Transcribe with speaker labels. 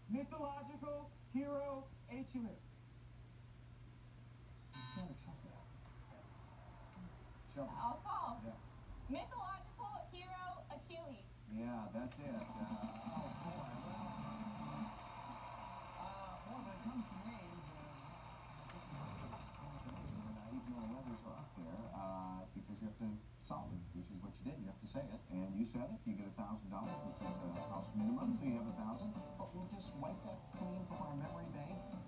Speaker 1: mythological hero Achilles.
Speaker 2: You can't accept that. Show me.
Speaker 3: I'll solve.
Speaker 2: Yeah.
Speaker 3: Mythological hero Achilles.
Speaker 2: Yeah, that's it. Oh boy. Well, when it comes to names, even though letters are up there, because you have to solve it, which is what you did. You have to say it, and you said it. You get $1,000, which is a house minimum, so you have 1,000. But we'll just wipe that clean from our memory bank.